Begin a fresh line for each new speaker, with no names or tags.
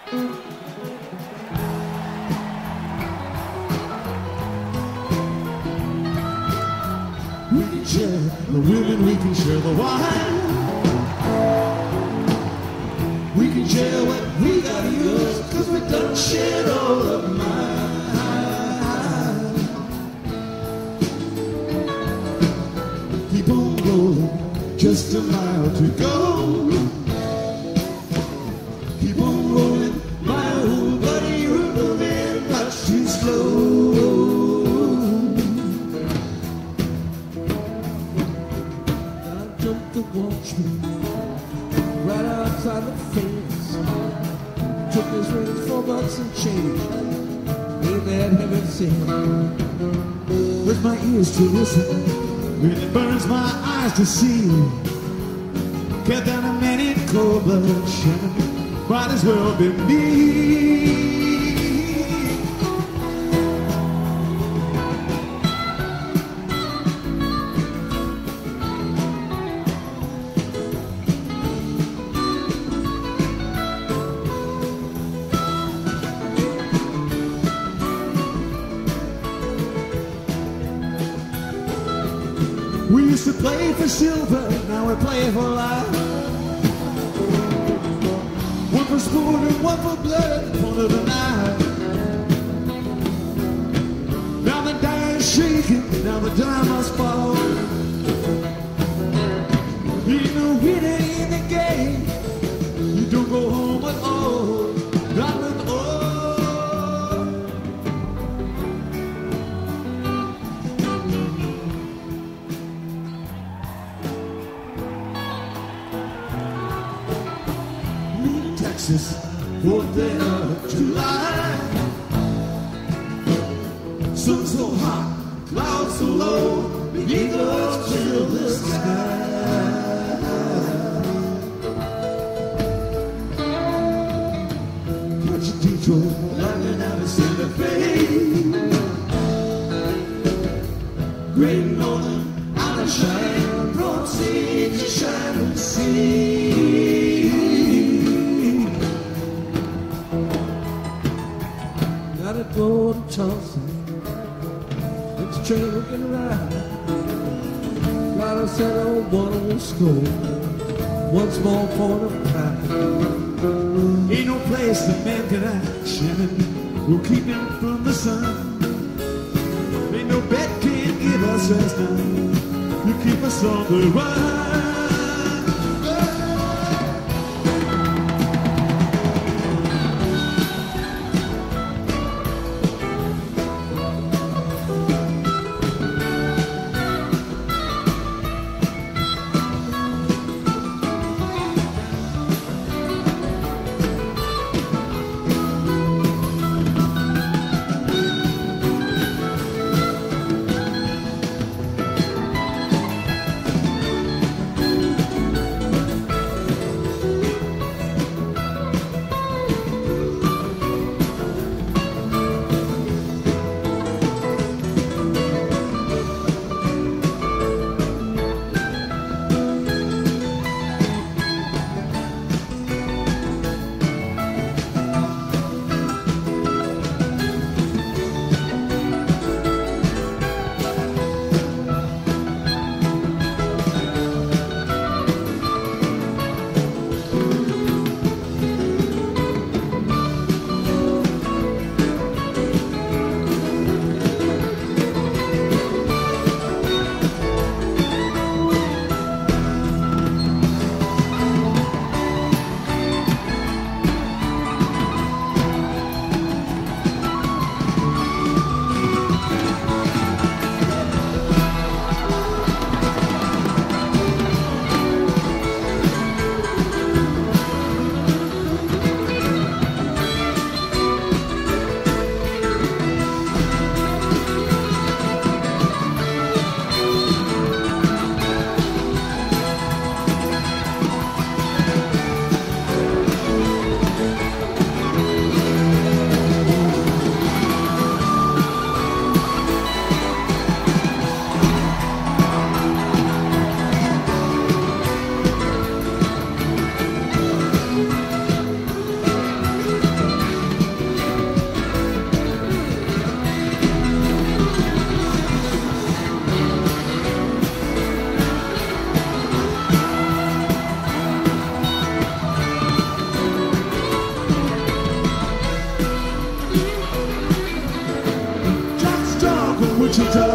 We can share the women, we can share the wine. We can share what we got to use, cause we done shared all of mine. Keep on rolling, just a mile to go. Keep on rolling, my old buddy, you're moving much too slow. I jumped the Wall Street right outside the fence. Took his rings for bucks and change. Ain't that heaven sent? With my ears to listen, when it burns my eyes to see. Kept down a minute, cold blood shimmering. Might as well be me. We used to play for silver, now we play for life. One for sport and one for blood, one of the night. Now the die is shaking, now the die must fall. Ain't no winner in the game, you don't go home at all. Not at all. Texas, 4th of July. Sun so hot, clouds so low, the eagles fill the sky. Catch a detour, landing out of Santa Fe. Great Northern, out of shine, broad sea to shining sea. Gotta go to Tulsa, it's a train we can ride. Gotta settle one old score, one small point of pride. Ain't no place that man can action will keep him from the sun. Ain't no bed can give us rest now, you keep us on the run. Wichita.